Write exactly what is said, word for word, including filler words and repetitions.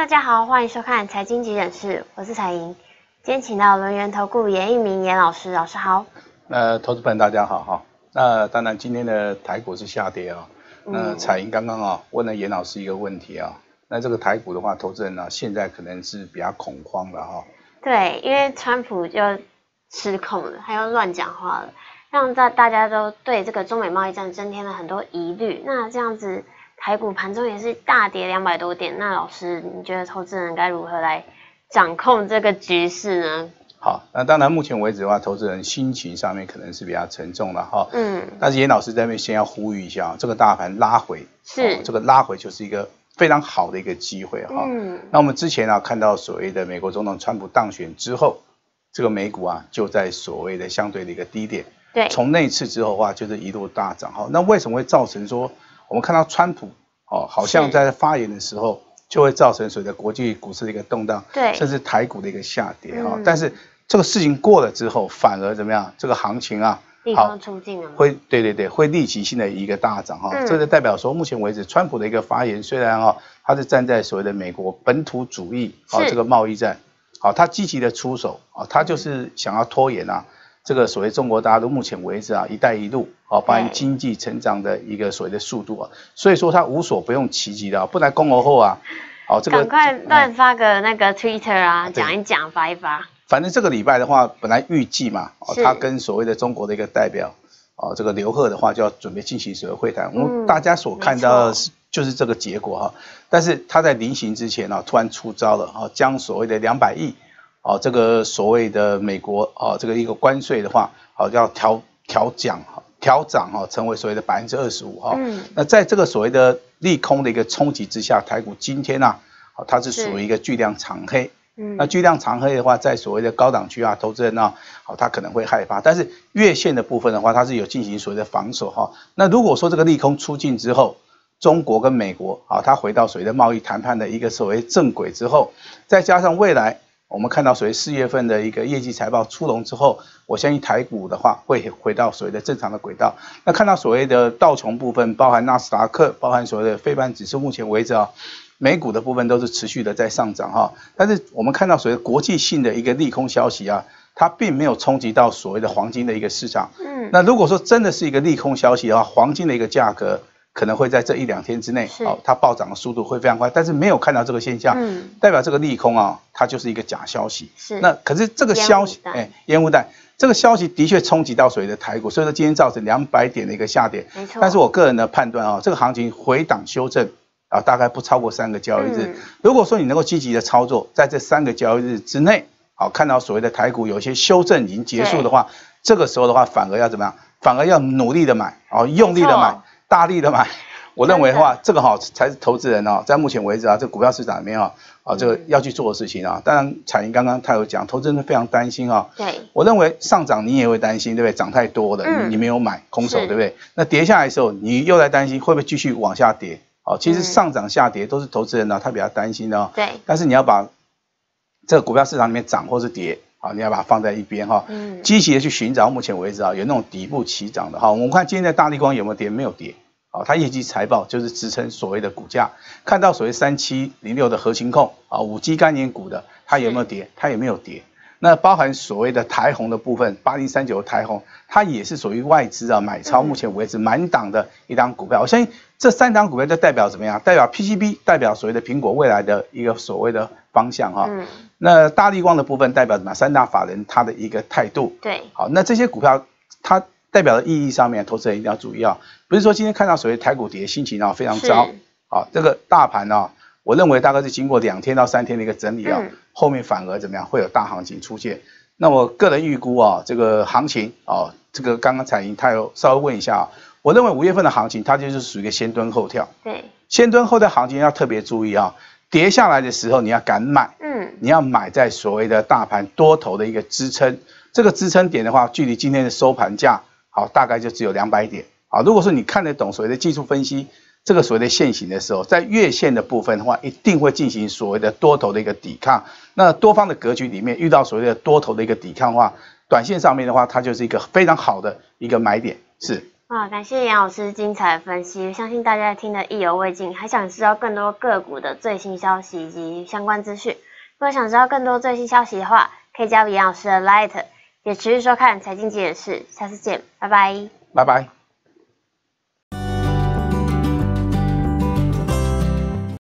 大家好，欢迎收看财经急诊室，我是彩莹。今天请到轮源投顾严一鸣严老师，老师好。 呃，投资朋友大家好哈。那当然今天的台股是下跌啊、哦。那彩莹刚刚啊问了严老师一个问题啊，那这个台股的话，投资人呢现在可能是比较恐慌了哈、哦。 对，因为川普就失控了，还有乱讲话了，让大大家都对这个中美贸易战增添了很多疑虑。那这样子。台股盘中也是大跌两百多点，那老师，你觉得投资人该如何来掌控这个局势呢？ 好，那当然目前为止的话，投资人心情上面可能是比较沉重了哈。 嗯。 但是严老师在那边先要呼吁一下，这个大盘拉回， 是、 哦、这个拉回就是一个非常好的一个机会哈。嗯。那我们之前啊看到所谓的美国总统川普当选之后，这个美股啊就在所谓的相对的一个低点。 对。 从那次之后的话，就是一路大涨哈。那为什么会造成说？我们看到川普哦，好像在发言的时候就会造成所谓的国际股市的一个动荡， 对， 甚至台股的一个下跌哈、嗯。但是这个事情过了之后，反而怎么样？这个行情啊， 利空出尽了， 会对对对，会立即性的一个大涨哈。嗯、这就代表说，目前为止，川普的一个发言虽然哈，他是站在所谓的美国本土主义啊这个贸易战，好，他积极的出手啊，他就是想要拖延啊。这个所谓中国大陆目前为止啊，一带一路啊，包含经济成长的一个所谓的速度啊，所以说它无所不用其极的、啊，不然公而后啊，好、哦、这个赶快乱发个那个 Twitter 啊，讲、嗯、一讲，发一发。 反正这个礼拜的话，本来预计嘛，哦，他跟所谓的中国的一个代表，哦，这个刘鹤的话就要准备进行所谓会谈，我、嗯、们大家所看到的是就是这个结果哈、啊，但是他在临行之前啊，突然出招了啊，将所谓的两百亿。哦，这个所谓的美国哦，这个一个关税的话，好、哦、要调调降哈，调涨哈，成为所谓的百分之二十五哈。嗯。那在这个所谓的利空的一个冲击之下，台股今天啊，哦，它是属于一个巨量长黑。嗯。那巨量长黑的话，在所谓的高档区啊，投资人呢，好、哦，他可能会害怕。但是月线的部分的话，它是有进行所谓的防守哈、哦。那如果说这个利空出尽之后，中国跟美国啊，它回到所谓的贸易谈判的一个所谓正轨之后，再加上未来。我们看到所谓四月份的一个业绩财报出笼之后，我相信台股的话会回到所谓的正常的轨道。那看到所谓的道琼部分，包含纳斯达克，包含所谓的费半指数，目前为止啊，美股的部分都是持续的在上涨哈。但是我们看到所谓国际性的一个利空消息啊，它并没有冲击到所谓的黄金的一个市场。嗯。那如果说真的是一个利空消息的话，黄金的一个价格。可能会在这一两天之内，哦，它暴涨的速度会非常快，但是没有看到这个现象，嗯、代表这个利空啊，它就是一个假消息。是，那可是这个消息，哎，烟雾弹，这个消息的确冲击到所谓的台股，所以说今天造成两百点的一个下跌。没错。但是我个人的判断啊，这个行情回档修正啊，大概不超过三个交易日。嗯、如果说你能够积极的操作，在这三个交易日之内，好看到所谓的台股有一些修正已经结束的话，这个时候的话，反而要怎么样？反而要努力的买，哦，用力的买。大力的买，我认为的话，这个哈才是投资人哦，在目前为止啊，这股票市场里面啊，啊这个要去做的事情啊。当然，彩莹刚刚他有讲，投资人非常担心啊。对，我认为上涨你也会担心，对不对？涨太多了，嗯、你没有买，空手，对不对？那跌下来的时候，你又在担心会不会继续往下跌？哦，其实上涨下跌都是投资人呢、啊，他比较担心的、哦。对。但是你要把这个股票市场里面涨或是跌。好，你要把它放在一边哈，嗯，积极的去寻找。目前为止啊，有那种底部起涨的哈。我们看今天的大立光有没有跌？没有跌。好，它业绩财报就是支撑所谓的股价。看到所谓三七零六的核心控啊，五 G 概念股的，它有没有跌？它也没有跌。那包含所谓的台红的部分，八零三九的台红，它也是属于外资啊买超，目前为止满档的一档股票。我相信这三档股票就代表怎么样？代表 P C B， 代表所谓的苹果未来的一个所谓的方向哈。嗯。那大立光的部分代表什么？三大法人他的一个态度。对。好，那这些股票它代表的意义上面，投资人一定要注意啊，不是说今天看到所谓台股跌，心情啊非常糟。好，这个大盘啊，我认为大概是经过两天到三天的一个整理啊，嗯、后面反而怎么样会有大行情出现。那我个人预估啊，这个行情啊，这个刚刚彩莹他有稍微问一下啊，我认为五月份的行情它就是属于一个先蹲后跳。对。先蹲后跳行情要特别注意啊。跌下来的时候，你要敢买，嗯，你要买在所谓的大盘多头的一个支撑，这个支撑点的话，距离今天的收盘价，好，大概就只有两百点，好，如果说你看得懂所谓的技术分析，这个所谓的线型的时候，在月线的部分的话，一定会进行所谓的多头的一个抵抗。那多方的格局里面遇到所谓的多头的一个抵抗的话，短线上面的话，它就是一个非常好的一个买点，是。 哇，感谢杨老师精彩的分析，相信大家听得意犹未尽，还想知道更多个股的最新消息以及相关资讯。如果想知道更多最新消息的话，可以加入杨老师的 Light， 也持续收看财经节的事，下次见，拜拜， 拜拜。